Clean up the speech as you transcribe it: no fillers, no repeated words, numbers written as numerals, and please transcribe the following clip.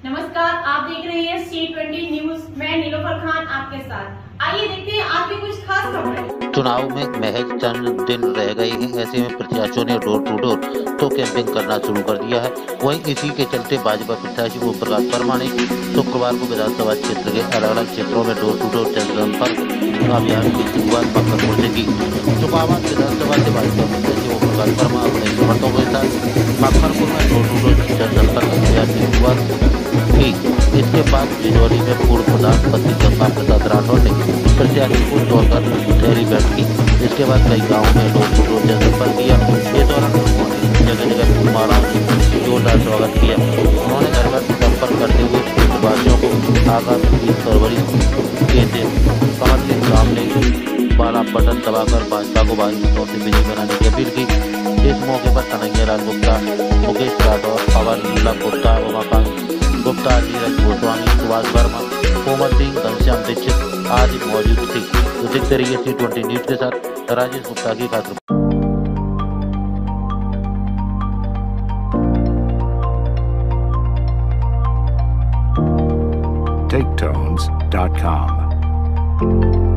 नमस्कार, आप देख रहे हैं C20 न्यूज। मैं नीलोफर खान आपके साथ। आइए देखते हैं आज की कुछ खास खबरें। चुनाव में महज चंद दिन रह गए हैं, ऐसे में प्रत्याशियों ने डोर टू डोर तो कैंपेन करना शुरू कर दिया है। वहीं इसी के चलते भाजपा प्रत्याशी ओम प्रकाश वर्मा ने शुक्रवार को विधानसभा क्षेत्र के अलग अलग क्षेत्रों में डोर टू डोर जनसंपर्क अभियान की शुरुआत मक्खरपुर से की। चुनावात विधानसभा से भाजपा प्रत्याशी ओम प्रकाश वर्मा अपने समर्थकों के साथ मक्खरपुर में डोर टू डोर जनसंपर्क अभियान की शुरुआत की। इसके बाद बिजौली में पूर्व प्रधानमंत्री जगन्नाथ प्रसाद राठौर ने प्रत्याशी को तोड़कर थैली बैठ की। इसके बाद कई गाँव में डोर टू डोर जनसंपर्क किया। इस दौरान जगह जगह मालाओं से जोरदार स्वागत किया। उन्होंने घर घर संपर्क करते हुए क्षेत्रवासियों को आगामी 20 फरवरी के दिन कमल के सामने वाला बटन दबाकर भाजपा को भारी मतों से विजयी बनाने की अपील की। इस मौके पर कन्हैया लाल गुप्ता, मुकेश राठौर, पवन गुप्ता, उमाकांत गुप्ता, नीरज गोस्वामी, सुभाष वर्मा, कोमल सिंह, घनश्याम दीक्षित आदि मौजूद थी। तो देखते रहिए C20 न्यूज के साथ राजेश गुप्ता की खातिर। TakeTones.com